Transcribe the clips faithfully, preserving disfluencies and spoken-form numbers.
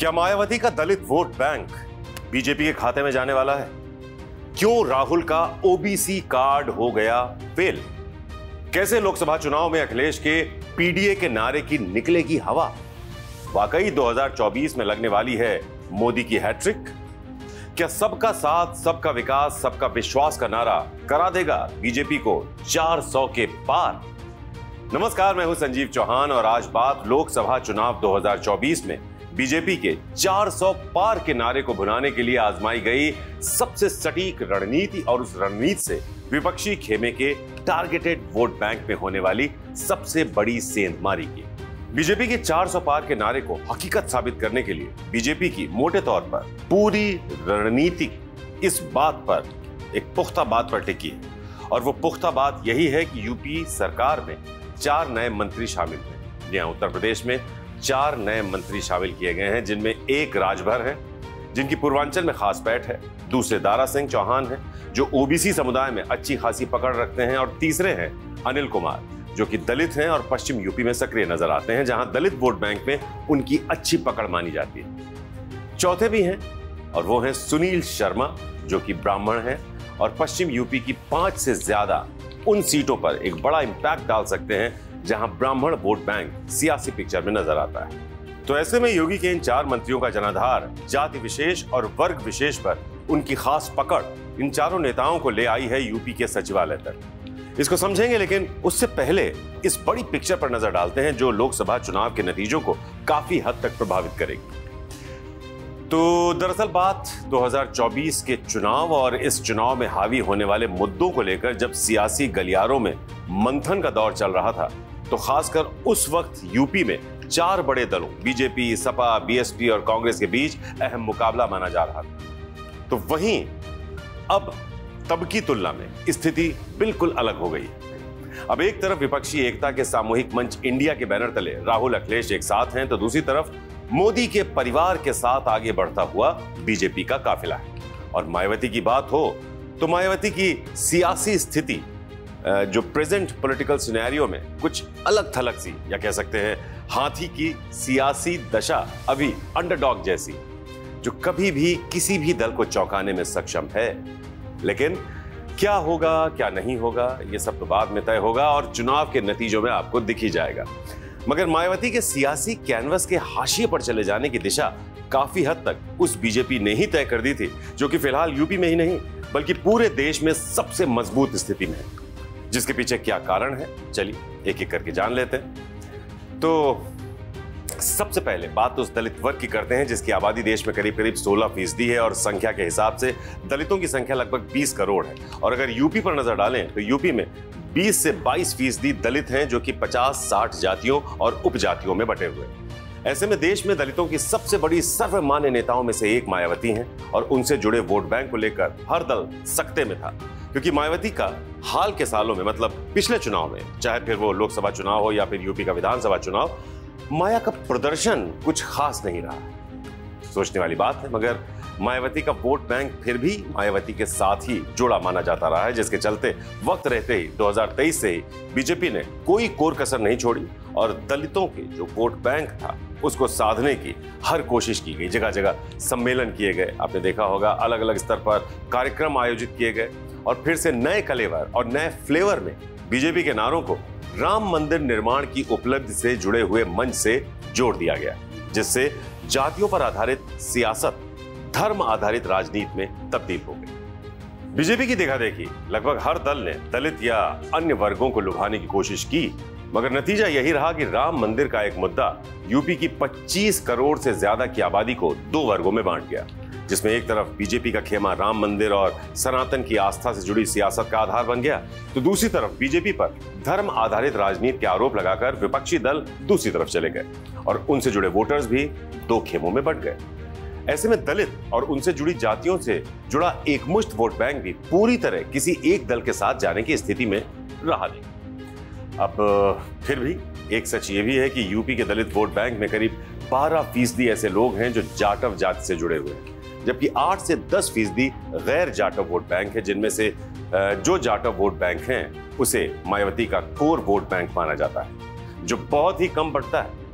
क्या मायावती का दलित vote bank BJP के खाते में जाने वाला है? क्यों राहुल का ओबीसी कार्ड हो गया फेल? कैसे लोकसभा चुनाव में अखिलेश के पीडीए के नारे की निकलेगी हवा? वाकई दो हज़ार चौबीस में लगने वाली है मोदी की हैट्रिक? क्या सबका साथ, सबका विकास, सबका विश्वास का नारा करा देगा बीजेपी को चार सौ के पार? नमस्कार, मैं हूं संजीव चौहान और आज बात लोकसभा चुनाव दो हज़ार चौबीस में बीजेपी के चार सौ पार के नारे को भुनाने के लिए आजमाई गई सबसे सटीक रणनीति और उस रणनीति से विपक्षी खेमे के टारगेटेड वोट बैंक में होने वाली सबसे बड़ी सेंधमारी की। बीजेपी के चार सौ पार के नारे को हकीकत साबित करने के लिए बीजेपी की मोटे तौर पर पूरी रणनीति इस बात पर, एक पुख्ता बात पर टिकी है और वो पुख्ता बात यही है कि यूपी सरकार में चार नए मंत्री शामिल हैं। यहाँ उत्तर प्रदेश में चार नए मंत्री शामिल किए गए हैं, जिनमें एक राजभर है जिनकी पूर्वांचल में खास पैठ है, दूसरे दारा सिंह चौहान है जो ओबीसी समुदाय में अच्छी खासी पकड़ रखते हैं और तीसरे हैं अनिल कुमार जो कि दलित हैं और पश्चिम यूपी में सक्रिय नजर आते हैं, जहां दलित वोट बैंक में उनकी अच्छी पकड़ मानी जाती है। चौथे भी हैं और वो हैं सुनील शर्मा जो कि ब्राह्मण हैं और पश्चिम यूपी की पांच से ज्यादा उन सीटों पर एक बड़ा इंपैक्ट डाल सकते हैं जहां ब्राह्मण वोट बैंक सियासी पिक्चर में नजर आता है। तो ऐसे में योगी के इन चार मंत्रियों का जनाधार जाति विशेष और वर्ग विशेष पर उनकी खास पकड़ इन चारों नेताओं को ले आई है यूपी के सचिवालय तक। इसको समझेंगे, लेकिन उससे पहले इस बड़ी पिक्चर पर नजर डालते हैं जो लोकसभा चुनाव के नतीजों को काफी हद तक प्रभावित करेगी। तो दरअसल बात दो हज़ार चौबीस के चुनाव और इस चुनाव में हावी होने वाले मुद्दों को लेकर जब सियासी गलियारों में मंथन का दौर चल रहा था, तो खासकर उस वक्त यूपी में चार बड़े दलों बीजेपी, सपा, बीएसपी और कांग्रेस के बीच अहम मुकाबला माना जा रहा था। तो वहीं अब तब की तुलना में स्थिति बिल्कुल अलग हो गई है। अब एक तरफ विपक्षी एकता के सामूहिक मंच इंडिया के बैनर तले राहुल, अखिलेश एक साथ हैं, तो दूसरी तरफ मोदी के परिवार के साथ आगे बढ़ता हुआ बीजेपी का काफिला है। और मायावती की बात हो तो मायावती की सियासी स्थिति जो प्रेजेंट पॉलिटिकल सिनेरियो में कुछ अलग थलग सी, या कह सकते हैं हाथी की सियासी दशा अभी अंडरडॉग जैसी, जो कभी भी किसी भी दल को चौंकाने में सक्षम है। लेकिन क्या होगा क्या नहीं होगा ये सब तो बाद में तय होगा और चुनाव के नतीजों में आपको दिख ही जाएगा। मगर मायावती के सियासी कैनवस के हाशिए पर चले जाने की दिशा काफी हद तक उस बीजेपी ने ही तय कर दी थी जो कि फिलहाल यूपी में ही नहीं बल्कि पूरे देश में सबसे मजबूत स्थिति में है। जिसके पीछे क्या कारण है, चलिए एक एक करके जान लेते हैं। तो सबसे पहले बात तो उस दलित वर्ग की करते हैं जिसकी आबादी देश में करीब करीब सोलह फीसदी है और संख्या के हिसाब से दलितों की संख्या लगभग बीस करोड़ है। और अगर यूपी पर नजर डालें तो यूपी में बीस से बाईस फीसदी दलित हैं जो कि पचास साठ जातियों और उपजातियों में बटे हुए हैं। ऐसे में देश में दलितों की सबसे बड़ी सर्वमान्य नेताओं में से एक मायावती हैं और उनसे जुड़े वोट बैंक को लेकर हर दल सकते में था, क्योंकि मायावती का हाल के सालों में, मतलब पिछले चुनाव में, चाहे फिर वो लोकसभा चुनाव हो या फिर यूपी का विधानसभा चुनाव, माया का प्रदर्शन कुछ खास नहीं रहा। सोचने वाली बात है, मगर मायावती का वोट बैंक फिर भी मायावती के साथ ही जुड़ा माना जाता रहा है, जिसके चलते वक्त रहते ही दो हज़ार तेईस से ही बीजेपी ने कोई कोर कसर नहीं छोड़ी और दलितों के जो वोट बैंक था उसको साधने की हर कोशिश की गई। जगह जगह सम्मेलन किए गए, आपने देखा होगा, अलग अलग स्तर पर कार्यक्रम आयोजित किए गए और फिर से नए कलेवर और नए फ्लेवर में बीजेपी के नारों को राम मंदिर निर्माण की उपलब्धि से जुड़े हुए मंच से जोड़ दिया गया, जिससे जातियों पर आधारित सियासत धर्म आधारित राजनीति में तब्दील हो गई। बीजेपी की देखा देखी लगभग हर दल ने दलित या अन्य वर्गों को लुभाने की कोशिश की, मगर नतीजा यही रहा कि राम मंदिर का एक मुद्दा यूपी की पच्चीस करोड़ से ज्यादा की आबादी को दो वर्गों में बांट गया, जिसमें एक तरफ बीजेपी का खेमा राम मंदिर और सनातन की आस्था से जुड़ी सियासत का आधार बन गया, तो दूसरी तरफ बीजेपी पर धर्म आधारित राजनीति के आरोप लगाकर विपक्षी दल दूसरी तरफ चले गए और उनसे जुड़े वोटर्स भी दो खेमों में बंट गए। ऐसे में दलित और उनसे जुड़ी जातियों से जुड़ा एकमुश्त वोट बैंक भी पूरी तरह किसी एक दल के साथ जाने की स्थिति में रहा नहीं। अब फिर भी एक सच ये भी है कि यूपी के दलित वोट बैंक में करीब बारह फीसदी ऐसे लोग हैं जो जाटव जाति से जुड़े हुए हैं, जबकि आठ से दस फीसदी गैर जाटव वोट बैंक है, जिनमें से जो जाटव वोट बैंक हैं उसे मायावती का कोर वोट बैंक माना जाता है, जो बहुत ही कम बढ़ता है।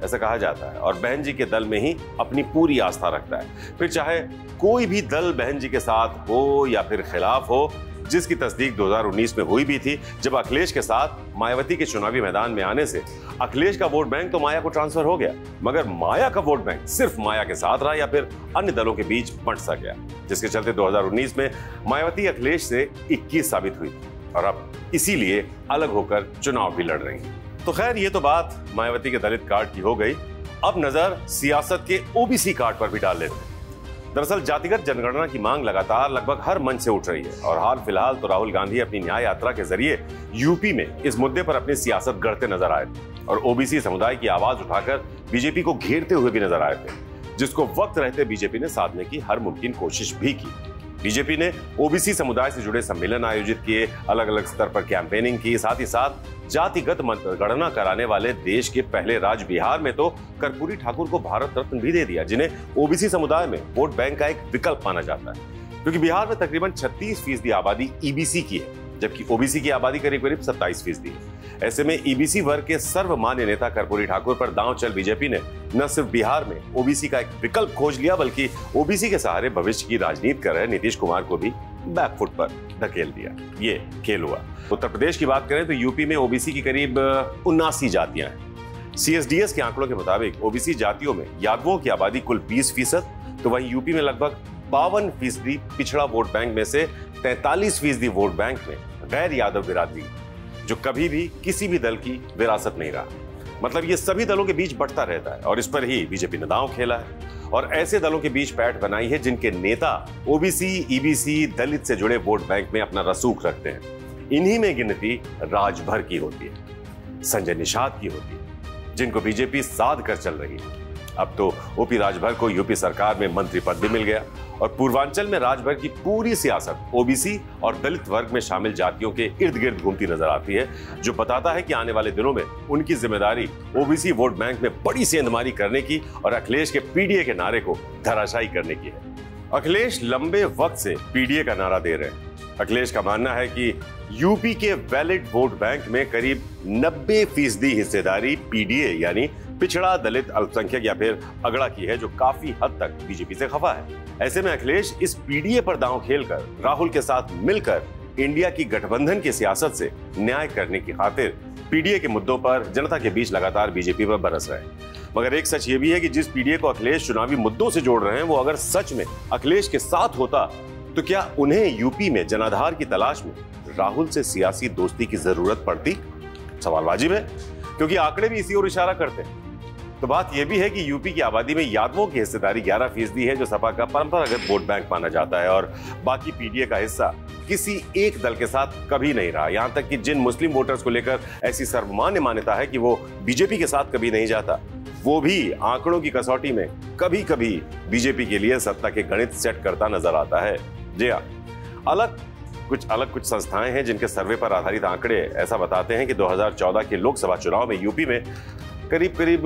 ऐसा कहा जाता है, और बहन जी के दल में ही अपनी पूरी आस्था रखता है। फिर चाहे कोई भी दल बहन जी के साथ हो या फिर खिलाफ हो, जिसकी तस्दीक दो हज़ार उन्नीस में हुई भी थी, जब अखिलेश के साथ मायावती के चुनावी मैदान में आने से अखिलेश का वोट बैंक तो माया को ट्रांसफर हो गया, मगर माया का वोट बैंक सिर्फ माया के साथ रहा या फिर अन्य दलों के बीच बंट सा गया, जिसके चलते दो हज़ार उन्नीस में मायावती अखिलेश से इक्कीस साबित हुई और अब इसीलिए अलग होकर चुनाव भी लड़ रही है। तो खैर, ये तो बात मायावती के दलित कार्ड की हो गई। अब नजर सियासत के ओबीसी कार्ड पर भी डाल लेते हैं। दरअसल जातिगत जनगणना की मांग लगातार लगभग हर मंच से उठ रही है और हाल फिलहाल तो राहुल गांधी अपनी न्याय यात्रा के जरिए यूपी में इस मुद्दे पर अपनी सियासत गढ़ते नजर आए थे और ओबीसी समुदाय की आवाज उठाकर बीजेपी को घेरते हुए भी नजर आए थे, जिसको वक्त रहते बीजेपी ने साधने की हर मुमकिन कोशिश भी की। बीजेपी ने ओबीसी समुदाय से जुड़े सम्मेलन आयोजित किए, अलग अलग स्तर पर कैंपेनिंग की, साथ ही साथ जातिगत मतगणना कराने वाले देश के पहले राज्य बिहार में तो कर्पूरी ठाकुर को भारत रत्न भी दे दिया, जिन्हें ओबीसी समुदाय में वोट बैंक का एक विकल्प माना जाता है, क्योंकि बिहार में तकरीबन छत्तीस फीसदी आबादी ईबीसी की है, जबकि ओबीसी की आबादी करीब करीब सत्ताईस फीसदी है। ऐसे में ईबीसी वर्ग के सर्वमान्य नेता कर्पूरी ठाकुर पर दांव चल बीजेपी ने न सिर्फ बिहार में ओबीसी का एक विकल्प खोज लिया, बल्कि ओबीसी के सहारे भविष्य की राजनीति कर रहे नीतीश कुमार को भी बैकफुट पर धकेल दिया। ये खेल हुआ। उत्तर प्रदेश की बात करें तो यूपी में ओबीसी की करीब उन्नासी जातियां हैं। सीएसडीएस के आंकड़ों के मुताबिक ओबीसी जातियों में यादवों की आबादी कुल बीस फीसद, तो वहीं यूपी में लगभग बावन फीसदी पिछड़ा वोट बैंक में से तैंतालीस फीसदी वोट बैंक में गैर यादव बिरादरी, जो कभी भी किसी भी दल की विरासत नहीं रहा। मतलब ये सभी दलों के बीच बंटता रहता है और इस पर ही बीजेपी ने दांव खेला है और ऐसे दलों के बीच पैठ बनाई है जिनके नेता ओबीसी, ईबीसी, दलित से जुड़े वोट बैंक में अपना रसूख रखते हैं। इन्हीं में गिनती राजभर की होती है, संजय निषाद की होती है, जिनको बीजेपी साध कर चल रही है। अब तो ओपी राजभर को यूपी सरकार में मंत्री पद भी मिल गया और पूर्वांचल में राजभर की पूरी सियासत ओबीसी और दलित वर्ग में शामिल जातियों के इर्द गिर्द घूमती नजर आती है, जो बताता है कि आने वाले दिनों में उनकी जिम्मेदारी ओबीसी वोट बैंक में बड़ी सेंधमारी करने की और अखिलेश के पीडीए के नारे को धराशायी करने की है। अखिलेश लंबे वक्त से पीडीए का नारा दे रहे हैं। अखिलेश का मानना है कि यूपी के वैलिड वोट बैंक में करीब नब्बे फीसदी हिस्सेदारी पीडीए यानी पिछड़ा, दलित, अल्पसंख्यक या फिर अगड़ा की है, जो काफी हद तक बीजेपी से खफा है। ऐसे में अखिलेश इस पीडीए पर दांव खेलकर राहुल के साथ मिलकर इंडिया की गठबंधन की सियासत से न्याय करने की खातिर पीडीए के मुद्दों पर जनता के बीच लगातार बीजेपी पर बरस रहे हैं। मगर एक सच ये भी है कि जिस पीडीए को अखिलेश चुनावी मुद्दों से जोड़ रहे हैं, वो अगर सच में अखिलेश के साथ होता तो क्या उन्हें यूपी में जनाधार की तलाश में राहुल से सियासी दोस्ती की जरूरत पड़ती? सवाल वाजिब है, क्योंकि आंकड़े भी इसी ओर इशारा करते हैं। तो बात यह भी है कि यूपी की आबादी में यादवों की हिस्सेदारी ग्यारह फीसदी है, जो सपा का परंपरागत वोट बैंक माना जाता है, और बाकी पीडीए का हिस्सा किसी एक दल के साथ कभी नहीं रहा। यहां तक कि जिन मुस्लिम वोटर्स को लेकर ऐसी सर्वमान्य मान्यता है कि वो बीजेपी के साथ कभी नहीं जाता, वो भी आंकड़ों की कसौटी में कभी कभी बीजेपी के लिए सत्ता के गणित सेट करता नजर आता है। जी हाँ, अलग कुछ अलग कुछ संस्थाएं हैं जिनके सर्वे पर आधारित आंकड़े ऐसा बताते हैं कि दो हज़ार चौदह के लोकसभा चुनाव में यूपी में करीब करीब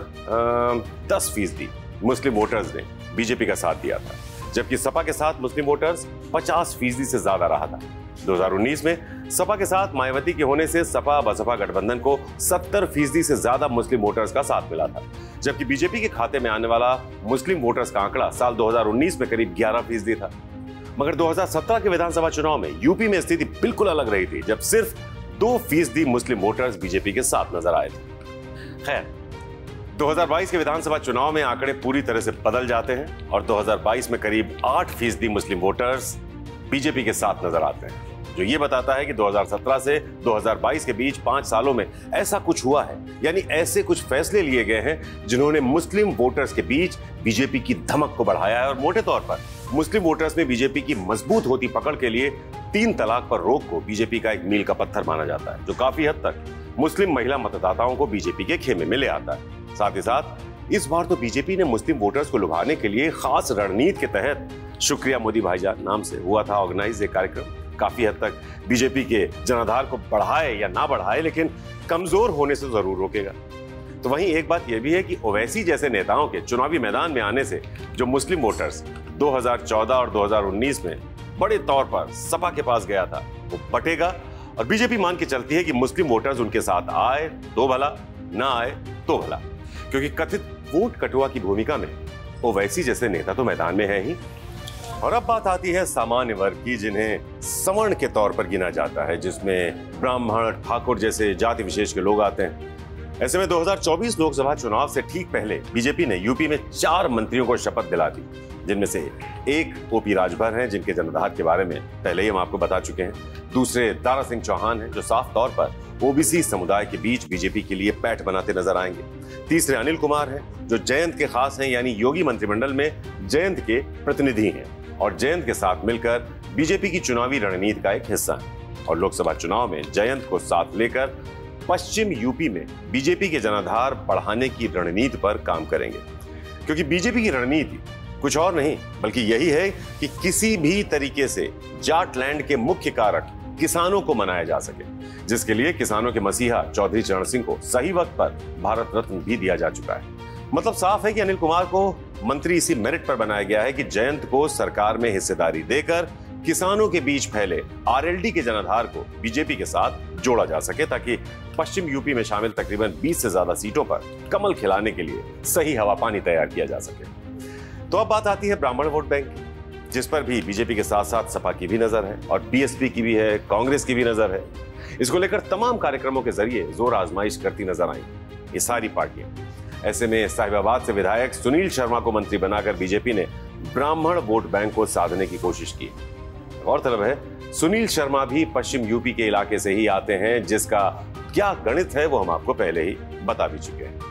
दस फीसदी मुस्लिम वोटर्स ने बीजेपी का साथ दिया था, जबकि सपा के साथ मुस्लिम वोटर्स पचास फीसदी से ज्यादा रहा था। दो हज़ार उन्नीस में सपा के साथ मायावती के होने से सपा बसपा गठबंधन को सत्तर फीसदी से ज्यादा मुस्लिम वोटर्स का साथ मिला था, जबकि बीजेपी के खाते में आने वाला मुस्लिम वोटर्स का आंकड़ा साल दो हज़ार उन्नीस में करीब ग्यारह फीसदी था। मगर दो हज़ार सत्रह के विधानसभा चुनाव में यूपी में स्थिति बिल्कुल अलग रही थी, जब सिर्फ दो फीसदी मुस्लिम वोटर्स बीजेपी के साथ नजर आए थे। खैर, दो हज़ार बाईस के विधानसभा चुनाव में आंकड़े पूरी तरह से बदल जाते हैं और दो हज़ार बाईस में करीब आठ फीसदी मुस्लिम वोटर्स बीजेपी के साथ नजर आते हैं, जो ये बताता है कि दो हज़ार सत्रह से दो हज़ार बाईस के बीच पांच सालों में ऐसा कुछ हुआ है, यानी ऐसे कुछ फैसले लिए गए हैं जिन्होंने मुस्लिम वोटर्स के बीच बीजेपी की धमक को बढ़ाया है और मोटे तौर पर मुस्लिम वोटर्स में बीजेपी की मजबूत होती पकड़ के लिए तीन तलाक पर रोक को बीजेपी का एक मील का पत्थर माना जाता है, जो काफी हद तक मुस्लिम महिला मतदाताओं को बीजेपी के खेमे में ले आता है। साथ ही साथ इस बार तो बीजेपी ने मुस्लिम वोटर्स को लुभाने के लिए खास रणनीति के तहत शुक्रिया मोदी भाईजान नाम से हुआ था ऑर्गेनाइज एक कार्यक्रम काफी हद तक बीजेपी के जनाधार को बढ़ाए या ना बढ़ाए, लेकिन कमजोर होने से जरूर रोकेगा। तो वहीं एक बात यह भी है कि ओवैसी जैसे नेताओं के चुनावी मैदान में आने से जो मुस्लिम वोटर्स दो हज़ार चौदह और दो हज़ार उन्नीस में बड़े तौर पर सपा के पास गया था, वो बटेगा और बीजेपी मान के चलती है कि मुस्लिम वोटर्स उनके साथ आए तो भला, ना आए तो भला, क्योंकि कथित वोट कटुआ की भूमिका में ओवैसी जैसे नेता तो मैदान में है ही। और अब बात आती है सामान्य वर्ग की, जिन्हें सवर्ण के तौर पर गिना जाता है, जिसमें ब्राह्मण, ठाकुर जैसे जाति विशेष के लोग आते हैं। ऐसे में दो हज़ार चौबीस लोकसभा चुनाव से ठीक पहले बीजेपी ने यूपी में चार मंत्रियों को शपथ दिला दी, जिनमें से एक ओपी राजभर हैं, जिनके जन्मदिन के बारे में पहले ही हम आपको बता चुके हैं। दूसरे दारा सिंह चौहान हैं, जो साफ तौर पर ओबीसी समुदाय के बीच बीजेपी के लिए पैठ बनाते नजर आएंगे। तीसरे अनिल कुमार हैं, जो जयंत के खास हैं, यानी योगी मंत्रिमंडल में जयंत के प्रतिनिधि हैं और जयंत के साथ मिलकर बीजेपी की चुनावी रणनीति का एक हिस्सा है। और लोकसभा चुनाव में जयंत को साथ लेकर पश्चिम यूपी में बीजेपी के जनाधार बढ़ाने की रणनीति पर काम करेंगे, क्योंकि बीजेपी की रणनीति कुछ और नहीं बल्कि यही है कि किसी भी तरीके से जाटलैंड के मुख्य कारक किसानों को मनाया जा सके, जिसके लिए किसानों के मसीहा चौधरी चरण सिंह को सही वक्त पर भारत रत्न भी दिया जा चुका है। मतलब साफ है कि अनिल कुमार को मंत्री इसी मेरिट पर बनाया गया है कि जयंत को सरकार में हिस्सेदारी देकर किसानों के बीच फैले आरएलडी के जनाधार को बीजेपी के साथ जोड़ा जा सके, ताकि पश्चिम यूपी में शामिल तकरीबन बीस से ज्यादा सीटों पर कमल खिलाने के लिए सही हवा पानी तैयार किया जा सके। तो अब बात आती है ब्राह्मण वोट बैंक की, जिस पर भी बीजेपी के साथ साथ सपा की भी नजर है और बीएसपी की भी है, कांग्रेस की भी नजर है। इसको लेकर तमाम कार्यक्रमों के जरिए जोर आजमाइश करती नजर आई ये सारी पार्टियां। ऐसे में साहिबाबाद से विधायक सुनील शर्मा को मंत्री बनाकर बीजेपी ने ब्राह्मण वोट बैंक को साधने की कोशिश की। गौरतलब है सुनील शर्मा भी पश्चिम यूपी के इलाके से ही आते हैं, जिसका क्या गणित है वो हम आपको पहले ही बता भी चुके हैं।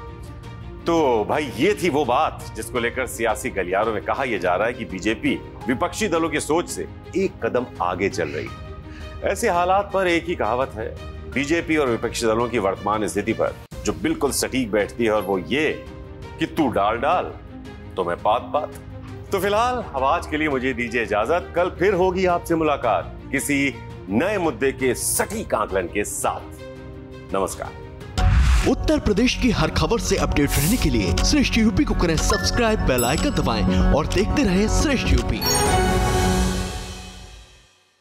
तो भाई ये थी वो बात जिसको लेकर सियासी गलियारों में कहा यह जा रहा है कि बीजेपी विपक्षी दलों की सोच से एक कदम आगे चल रही है। ऐसे हालात पर एक ही कहावत है बीजेपी और विपक्षी दलों की वर्तमान स्थिति पर, जो बिल्कुल सटीक बैठती है, और वो ये कि तू डाल डाल तो मैं पात पात। तो फिलहाल अब आज के लिए मुझे दीजिए इजाजत। कल फिर होगी आपसे मुलाकात किसी नए मुद्दे के सटीक आकलन के साथ। नमस्कार। उत्तर प्रदेश की हर खबर से अपडेट रहने के लिए श्रेष्ठ यूपी को करें सब्सक्राइब, बेल आइकन दबाएं और देखते रहें श्रेष्ठ यूपी।